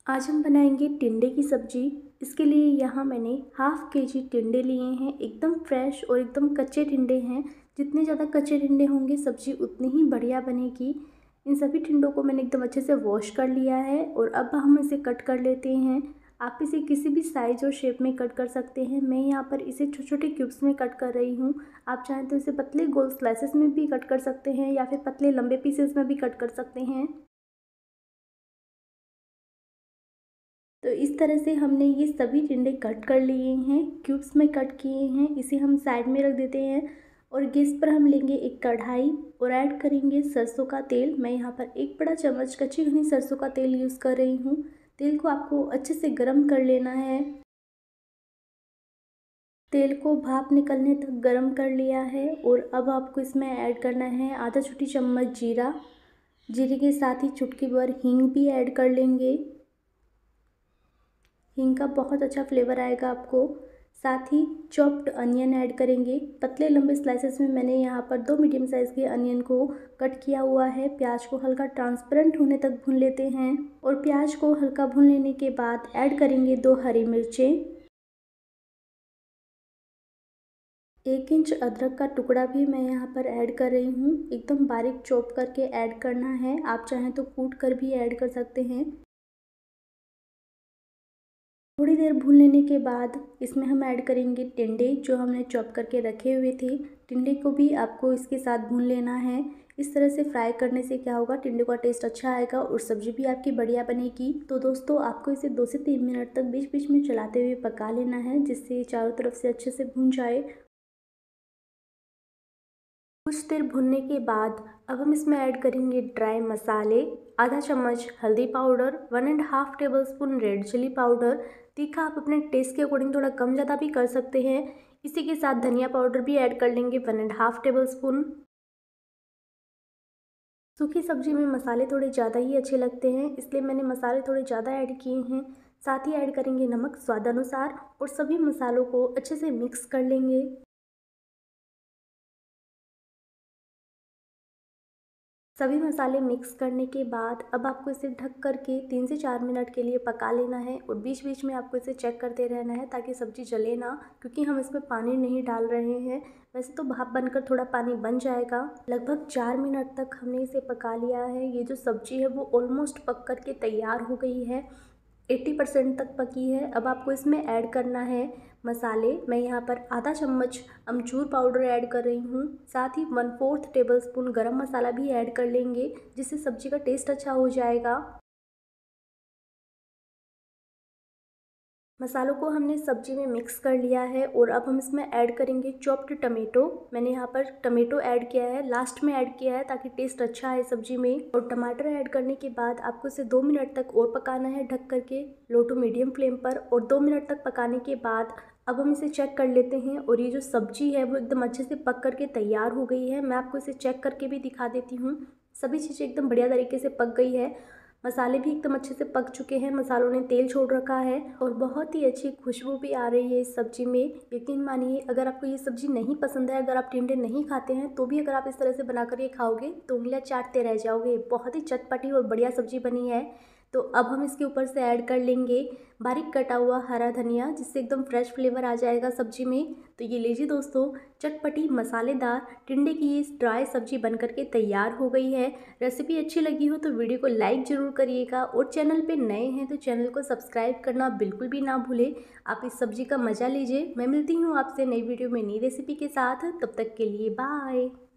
आज हम बनाएंगे टिंडे की सब्जी। इसके लिए यहाँ मैंने हाफ केजी टिंडे लिए हैं। एकदम फ्रेश और एकदम कच्चे टिंडे हैं। जितने ज़्यादा कच्चे टिंडे होंगे सब्जी उतनी ही बढ़िया बनेगी। इन सभी टिंडों को मैंने एकदम अच्छे से वॉश कर लिया है और अब हम इसे कट कर लेते हैं। आप इसे किसी भी साइज़ और शेप में कट कर सकते हैं। मैं यहाँ पर इसे छोटे छोटे क्यूब्स में कट कर रही हूँ। आप चाहें तो इसे पतले गोल स्लाइसेस में भी कट कर सकते हैं या फिर पतले लंबे पीसेस में भी कट कर सकते हैं। तो इस तरह से हमने ये सभी टिंडे कट कर लिए हैं, क्यूब्स में कट किए हैं। इसे हम साइड में रख देते हैं और गैस पर हम लेंगे एक कढ़ाई और ऐड करेंगे सरसों का तेल। मैं यहाँ पर 1 बड़ा चम्मच कच्ची घनी सरसों का तेल यूज़ कर रही हूँ। तेल को आपको अच्छे से गर्म कर लेना है। तेल को भाप निकलने तक गर्म कर लिया है और अब आपको इसमें ऐड करना है आधा छोटी चम्मच जीरा। जीरे के साथ ही चुटकी भर हींग भी ऐड कर लेंगे। हींग का बहुत अच्छा फ्लेवर आएगा आपको। साथ ही चॉप्ड अनियन ऐड करेंगे। पतले लंबे स्लाइसेस में मैंने यहाँ पर 2 मीडियम साइज़ के अनियन को कट किया हुआ है। प्याज को हल्का ट्रांसपेरेंट होने तक भून लेते हैं और प्याज को हल्का भून लेने के बाद ऐड करेंगे 2 हरी मिर्चें। 1 इंच अदरक का टुकड़ा भी मैं यहाँ पर ऐड कर रही हूँ। एकदम बारीक चॉप करके ऐड करना है। आप चाहें तो कूट कर भी ऐड कर सकते हैं। थोड़ी देर भून लेने के बाद इसमें हम ऐड करेंगे टिंडे जो हमने चॉप करके रखे हुए थे। टिंडे को भी आपको इसके साथ भून लेना है। इस तरह से फ्राई करने से क्या होगा, टिंडे का टेस्ट अच्छा आएगा और सब्जी भी आपकी बढ़िया बनेगी। तो दोस्तों आपको इसे 2 से 3 मिनट तक बीच बीच में चलाते हुए पका लेना है, जिससे चारों तरफ से अच्छे से भून जाए। कुछ देर भुनने के बाद अब हम इसमें ऐड करेंगे ड्राई मसाले। आधा चम्मच हल्दी powder, 1.5 tablespoon red chilli powder. तीखा आप अपने टेस्ट के अकॉर्डिंग थोड़ा कम ज़्यादा भी कर सकते हैं। इसी के साथ धनिया पाउडर भी ऐड कर लेंगे 1.5 टेबलस्पून। सूखी सब्जी में मसाले थोड़े ज़्यादा ही अच्छे लगते हैं, इसलिए मैंने मसाले थोड़े ज़्यादा ऐड किए हैं। साथ ही ऐड करेंगे नमक स्वादानुसार और सभी मसालों को अच्छे से मिक्स कर लेंगे। सभी मसाले मिक्स करने के बाद अब आपको इसे ढक करके 3 से 4 मिनट के लिए पका लेना है और बीच बीच में आपको इसे चेक करते रहना है ताकि सब्ज़ी जले ना, क्योंकि हम इसमें पानी नहीं डाल रहे हैं। वैसे तो भाप बनकर थोड़ा पानी बन जाएगा। लगभग 4 मिनट तक हमने इसे पका लिया है। ये जो सब्ज़ी है वो ऑलमोस्ट पक कर के तैयार हो गई है, 80% तक पकी है। अब आपको इसमें ऐड करना है मसाले। मैं यहाँ पर आधा चम्मच अमचूर पाउडर ऐड कर रही हूँ। साथ ही 1/4 टेबलस्पून गरम मसाला भी ऐड कर लेंगे, जिससे सब्जी का टेस्ट अच्छा हो जाएगा। मसालों को हमने सब्जी में मिक्स कर लिया है और अब हम इसमें ऐड करेंगे चॉप्ड टमेटो। मैंने यहाँ पर टमेटो ऐड किया है, लास्ट में ऐड किया है ताकि टेस्ट अच्छा आए सब्जी में। और टमाटर ऐड करने के बाद आपको इसे 2 मिनट तक और पकाना है ढक करके, लो टू मीडियम फ्लेम पर। और 2 मिनट तक पकाने के बाद अब हम इसे चेक कर लेते हैं और ये जो सब्जी है वो एकदम अच्छे से पक करके तैयार हो गई है। मैं आपको इसे चेक करके भी दिखा देती हूँ। सभी चीज़ें एकदम बढ़िया तरीके से पक गई है। मसाले भी एकदम अच्छे से पक चुके हैं, मसालों ने तेल छोड़ रखा है और बहुत ही अच्छी खुशबू भी आ रही है इस सब्जी में। यकीन मानिए, अगर आपको ये सब्जी नहीं पसंद है, अगर आप टिंडे नहीं खाते हैं, तो भी अगर आप इस तरह से बनाकर ये खाओगे तो उंगलियां चाटते रह जाओगे। बहुत ही चटपटी और बढ़िया सब्जी बनी है। तो अब हम इसके ऊपर से ऐड कर लेंगे बारीक कटा हुआ हरा धनिया, जिससे एकदम फ्रेश फ्लेवर आ जाएगा सब्जी में। तो ये लीजिए दोस्तों, चटपटी मसालेदार टिंडे की ये ड्राई सब्जी बनकर के तैयार हो गई है। रेसिपी अच्छी लगी हो तो वीडियो को लाइक ज़रूर करिएगा और चैनल पे नए हैं तो चैनल को सब्सक्राइब करना बिल्कुल भी ना भूलें। आप इस सब्जी का मज़ा लीजिए। मैं मिलती हूँ आपसे नई वीडियो में नई रेसिपी के साथ। तब तक के लिए बाय।